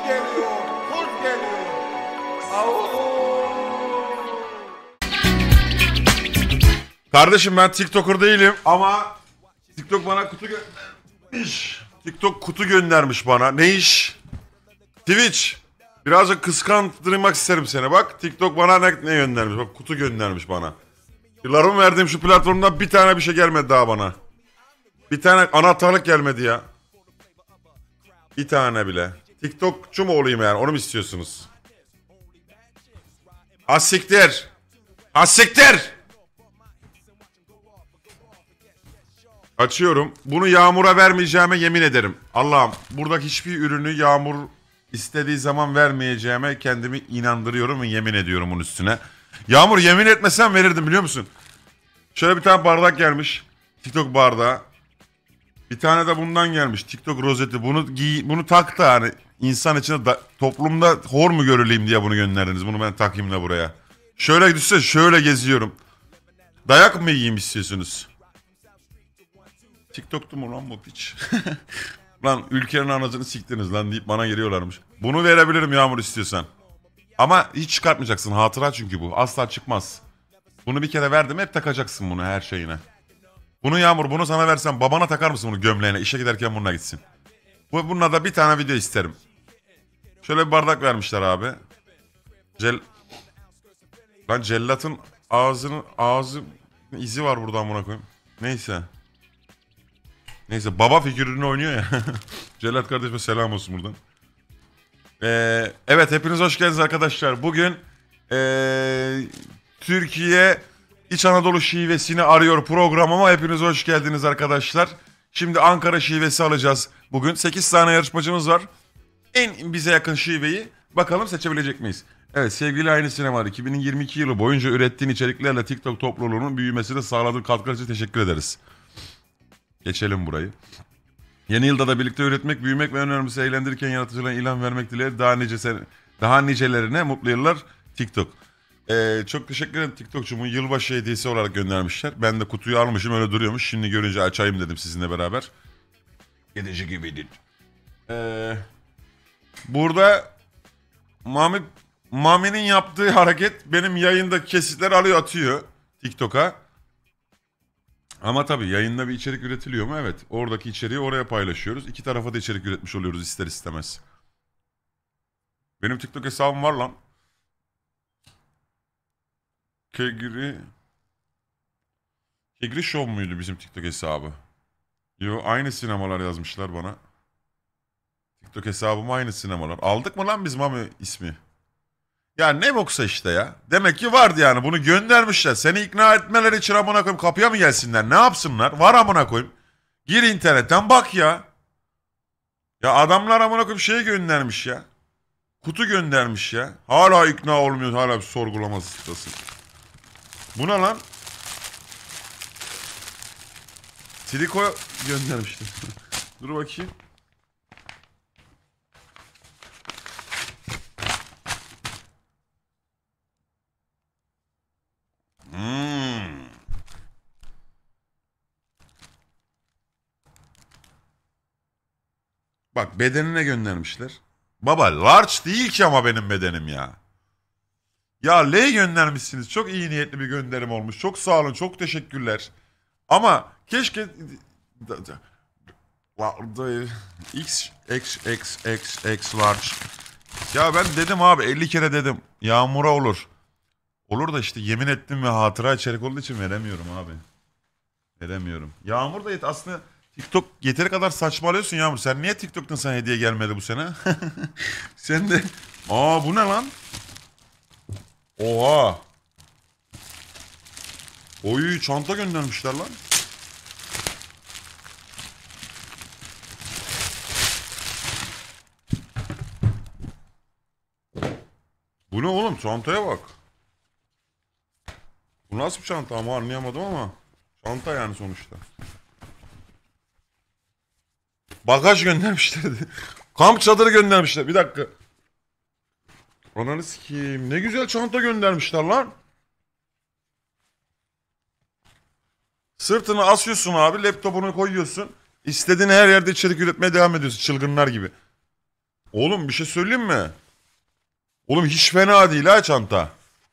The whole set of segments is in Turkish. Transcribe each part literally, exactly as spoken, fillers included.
geliyor, kurt geliyor. Au. Kardeşim ben TikToker değilim ama TikTok bana kutu göndermiş. TikTok kutu göndermiş bana. Ne iş? Twitch. Birazcık kıskandırmak isterim seni. Bak TikTok bana ne, ne göndermiş? Bak kutu göndermiş bana. Yıllarımı verdiğim şu platformdan bir tane bir şey gelmedi daha bana. Bir tane anahtarlık gelmedi ya. Bir tane bile. TikTokçu mu olayım yani? Onu mu istiyorsunuz? Asiktir. Asiktir. Açıyorum. Bunu Yağmur'a vermeyeceğime yemin ederim. Allah'ım buradaki hiçbir ürünü Yağmur istediği zaman vermeyeceğime kendimi inandırıyorum ve yemin ediyorum bunun üstüne. Yağmur yemin etmesem verirdim biliyor musun? Şöyle bir tane bardak gelmiş. TikTok bardağı. Bir tane de bundan gelmiş. TikTok rozeti. Bunu giy, bunu tak da hani insan içinde da, toplumda hor mu görüleyim diye bunu gönderdiniz. Bunu ben takayım da buraya. Şöyle düşse şöyle geziyorum. Dayak mı yiyeyim istiyorsunuz? TikTok'tu mu lan bu piç? Lan ülkenin anasını siktiniz lan deyip bana geliyorlarmış. Bunu verebilirim Yağmur istiyorsan. Ama hiç çıkartmayacaksın. Hatıra çünkü bu. Asla çıkmaz. Bunu bir kere verdim hep takacaksın bunu her şeyine. Bunu Yağmur bunu sana versem babana takar mısın bunu gömleğine? İşe giderken bununla gitsin. Bu, bununla da bir tane video isterim. Şöyle bir bardak vermişler abi. Cel... Lan cellatın ağzının ağzı izi var buradan buna koyayım. Neyse. Neyse baba figürünü oynuyor ya. Cellat kardeşime selam olsun buradan. Ee, evet hepiniz hoş geldiniz arkadaşlar. Bugün ee, Türkiye İç Anadolu şivesini arıyor programıma. Hepiniz hoş geldiniz arkadaşlar. Şimdi Ankara şivesi alacağız. Bugün sekiz tane yarışmacımız var. En bize yakın şiveyi bakalım seçebilecek miyiz? Evet sevgili Aynı Sinema iki bin yirmi iki yılı boyunca ürettiğin içeriklerle TikTok topluluğunun büyümesine sağladığın katkılar için teşekkür ederiz. Geçelim burayı. Yeni yılda da birlikte üretmek, büyümek ve en önemlisi eğlendirirken yaratıcılarına ilham vermek dileğiyle daha nice daha nicelerine mutlu yıllar TikTok. Ee, çok teşekkür ederim TikTokçumun yılbaşı hediyesi olarak göndermişler. Ben de kutuyu almışım öyle duruyormuş. Şimdi görünce açayım dedim sizinle beraber. Gidici gibiydi. Ee, burada Mami Mami'nin yaptığı hareket benim yayında kesitler alıyor atıyor TikTok'a. Ama tabii yayında bir içerik üretiliyor mu? Evet. Oradaki içeriği oraya paylaşıyoruz. İki tarafa da içerik üretmiş oluyoruz ister istemez. Benim TikTok hesabım var lan. Kegri... Kegri Show muydu bizim TikTok hesabı? Yo aynı sinemalar yazmışlar bana. TikTok hesabım aynı sinemalar. Aldık mı lan biz Mami ismi? Ya ne boksa işte ya. Demek ki vardı yani bunu göndermişler. Seni ikna etmeleri için amına koyayım kapıya mı gelsinler? Ne yapsınlar? Var amına koyayım. Gir internetten bak ya. Ya adamlar amına koyayım şey göndermiş ya. Kutu göndermiş ya. Hala ikna olmuyor. Hala bir sorgulamasındasın. Bu ne lan? Triko göndermişler. Dur bakayım. Hmm. Bak bedenine göndermişler. Baba large değil ki ama benim bedenim ya. Ya L göndermişsiniz. Çok iyi niyetli bir gönderim olmuş. Çok sağ olun. Çok teşekkürler. Ama keşke X X X X X large. Ya ben dedim abi elli kere dedim. Yağmura olur. Olur da işte yemin ettim ve hatıra içerik olduğu için veremiyorum abi. Veremiyorum. Yağmur da yet aslında TikTok yeteri kadar saçmalıyorsun Yağmur. Sen niye TikTok'tan sana hediye gelmedi bu sene? Sen de... Aa bu ne lan? Oha. Oy çanta göndermişler lan. Bu ne oğlum? Çantaya bak. Bu nasıl bir çanta ama anlayamadım ama. Çanta yani sonuçta. Bagaj göndermişlerdi. Kamp çadırı göndermişler. Bir dakika. Ananı sikeyim. Ne güzel çanta göndermişler lan. Sırtını asıyorsun abi. Laptopunu koyuyorsun. İstediğin her yerde içerik üretmeye devam ediyorsun. Çılgınlar gibi. Oğlum bir şey söyleyeyim mi? Oğlum hiç fena değil ha çanta.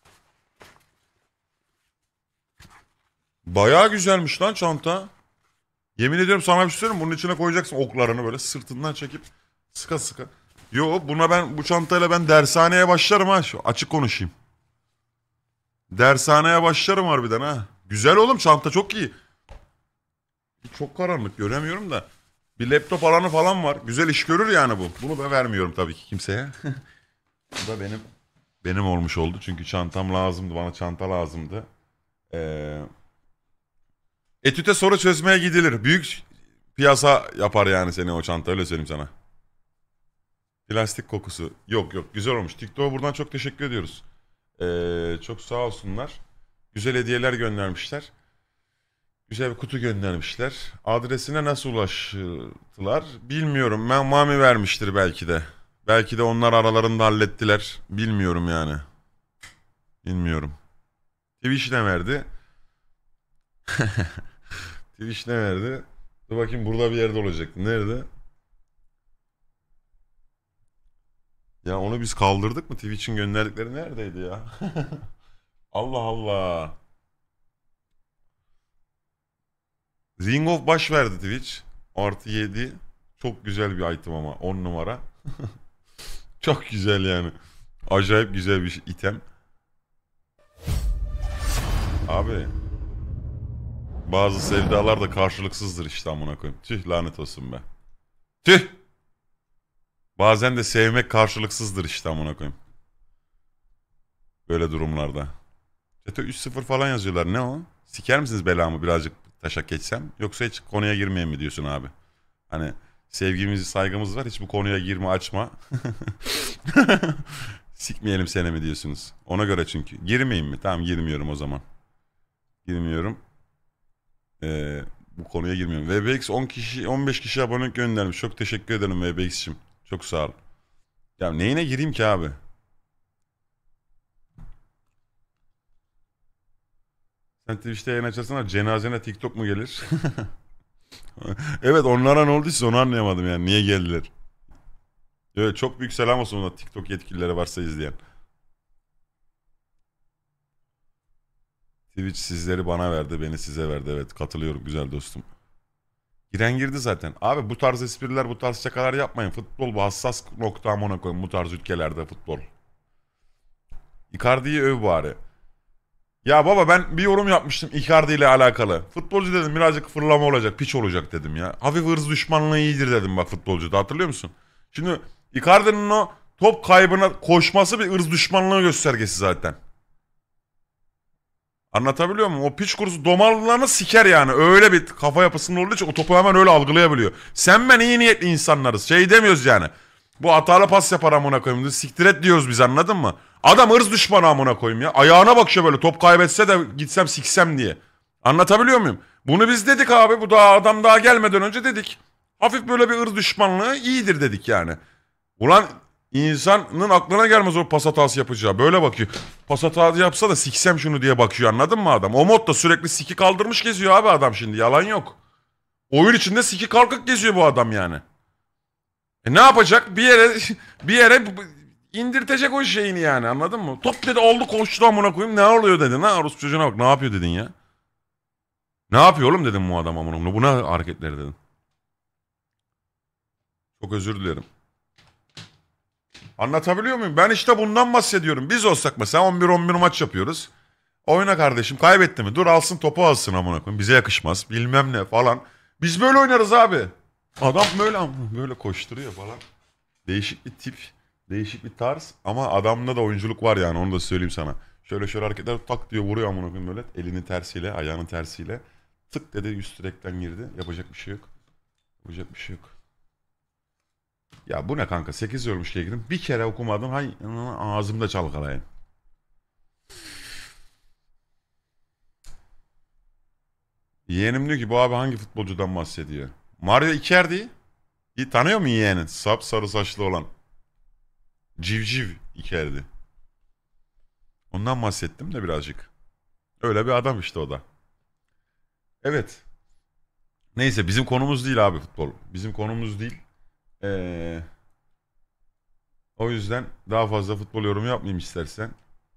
Bayağı güzelmiş lan çanta. Yemin ediyorum sana bir şey söyleyeyim mi? Bunun içine koyacaksın oklarını böyle sırtından çekip sıka sıka. Yo buna ben bu çantayla ben dershaneye başlarım ha. Şu açık konuşayım. Dershaneye başlarım harbiden ha. Güzel oğlum çanta çok iyi. Çok karanlık göremiyorum da. Bir laptop alanı falan var. Güzel iş görür yani bu. Bunu da vermiyorum tabii ki kimseye. Bu da benim benim olmuş oldu. Çünkü çantam lazımdı. Bana çanta lazımdı. Ee, etüte soru çözmeye gidilir. Büyük piyasa yapar yani seni o çanta öyle söyleyeyim sana. Plastik kokusu. Yok yok güzel olmuş. TikTok'a buradan çok teşekkür ediyoruz. Ee, çok sağ olsunlar. Güzel hediyeler göndermişler. Güzel bir kutu göndermişler. Adresine nasıl ulaştılar bilmiyorum. Ben Mami vermiştir belki de. Belki de onlar aralarında hallettiler. Bilmiyorum yani. Bilmiyorum. Twitch ne verdi? Twitch ne verdi? Dur bakayım burada bir yerde olacaktı. Nerede? Ya onu biz kaldırdık mı? Twitch'in gönderdikleri neredeydi ya? Allah Allah. Ring of Baş verdi Twitch. Artı yedi. Çok güzel bir item ama. on numara. Çok güzel yani. Acayip güzel bir item. Abi. Bazı sevdalar da karşılıksızdır işte amına koyayım. Tüh lanet olsun be. Tüh. Bazen de sevmek karşılıksızdır işte amına koyayım. Böyle durumlarda. Çete üç sıfır falan yazıyorlar. Ne o? Siker misiniz belamı birazcık taşak geçsem? Yoksa hiç konuya girmeyeyim mi diyorsun abi? Hani sevgimiz, saygımız var. Hiç bu konuya girme, açma. Sikmeyelim seni mi diyorsunuz? Ona göre çünkü. Girmeyeyim mi? Tamam girmiyorum o zaman. Girmiyorum. Ee, bu konuya girmiyorum. V B X on kişi, on beş kişi abonelik göndermiş. Çok teşekkür ederim V B X'cim. Çok sağ ol. Ya neyine gireyim ki abi? Sen Twitch'te yayın açarsana cenazene TikTok mu gelir? Evet onlara ne olduysa onu anlayamadım yani. Niye geldiler? Evet çok büyük selam olsun ona TikTok yetkilileri varsa izleyen. Twitch sizleri bana verdi, beni size verdi. Evet katılıyorum güzel dostum. Giren girdi zaten. Abi bu tarz espriler, bu tarz şakalar yapmayın. Futbol bu hassas nokta amına koyun bu tarz ülkelerde futbol. Icardi'yi öv bari. Ya baba ben bir yorum yapmıştım Icardi ile alakalı. Futbolcu dedim birazcık fırlama olacak, piç olacak dedim ya. Hafif hırs düşmanlığı iyidir dedim bak futbolcuda hatırlıyor musun? Şimdi Icardi'nin o top kaybına koşması bir ırz düşmanlığı göstergesi zaten. Anlatabiliyor muyum? O piç kurusu domallarını siker yani. Öyle bir kafa yapısında olduğu için o topu hemen öyle algılayabiliyor. Sen ben iyi niyetli insanlarız. Şey demiyoruz yani. Bu hatalı pas yapar amına koyayım. Siktir et diyoruz biz anladın mı? Adam ırz düşmanı amına koyayım ya. Ayağına bakıyor böyle top kaybetse de gitsem siksem diye. Anlatabiliyor muyum? Bunu biz dedik abi. Bu daha adam daha gelmeden önce dedik. Hafif böyle bir ırz düşmanlığı iyidir dedik yani. Ulan insanın aklına gelmez o pas hatası yapacağı. Böyle bakıyor. Pas hatası yapsa da siksem şunu diye bakıyor anladın mı adam? O modda sürekli siki kaldırmış geziyor abi adam şimdi yalan yok. Oyun içinde siki kalkık geziyor bu adam yani. E ne yapacak? Bir yere bir yere indirtecek o şeyini yani anladın mı? Top dedi oldu koştu amına koyayım ne oluyor dedi. Ne Rus çocuğuna bak ne yapıyor dedin ya. Ne yapıyor oğlum dedim bu adam amına koyayım. Bu ne hareketleri dedim. Çok özür dilerim. Anlatabiliyor muyum? Ben işte bundan bahsediyorum. Biz olsak mesela on bir on bir maç yapıyoruz. Oyna kardeşim kaybetti mi? Dur alsın topu alsın amına koyayım. Bize yakışmaz bilmem ne falan. Biz böyle oynarız abi. Adam böyle böyle koşturuyor falan. Değişik bir tip. Değişik bir tarz. Ama adamda da oyunculuk var yani onu da söyleyeyim sana. Şöyle şöyle hareketler tak diyor vuruyor amına koyayım böyle. Elinin tersiyle ayağının tersiyle. Tık dedi üst direkten girdi. Yapacak bir şey yok. Yapacak bir şey yok. Ya bu ne kanka? sekiz yormuş diye girdim. Bir kere okumadım. Hay ağzımda çalkalayın. Yeğenim diyor ki bu abi hangi futbolcudan bahsediyor? Mario Icardi. İyi tanıyor mu yeğenin? Sap sarı saçlı olan. Civciv Icardi. Ondan bahsettim de birazcık. Öyle bir adam işte o da. Evet. Neyse bizim konumuz değil abi futbol. Bizim konumuz değil. Ee, O yüzden daha fazla futbol yorumu yapmayayım istersen.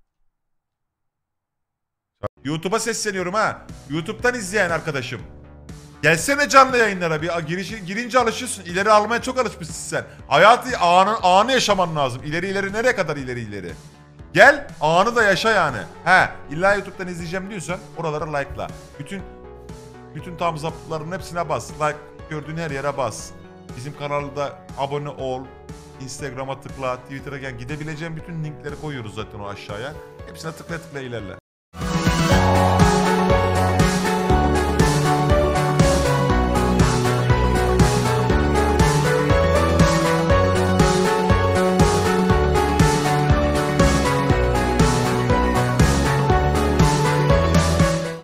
YouTube'a sesleniyorum ha. YouTube'dan izleyen arkadaşım. Gelsene canlı yayınlara bir girişi, girince alışıyorsun. İleri almaya çok alışmışsın sen. Hayatı anı, anı yaşaman lazım. İleri ileri nereye kadar ileri ileri. Gel anı da yaşa yani. He illa YouTube'dan izleyeceğim diyorsan oralara like'la. Bütün bütün tam zaptların hepsine bas. Like gördüğün her yere bas. Bizim kanalda abone ol. Instagram'a tıkla, Twitter'a gel. Gidebileceğin bütün linkleri koyuyoruz zaten o aşağıya. Hepsine tıkla tıkla ilerle.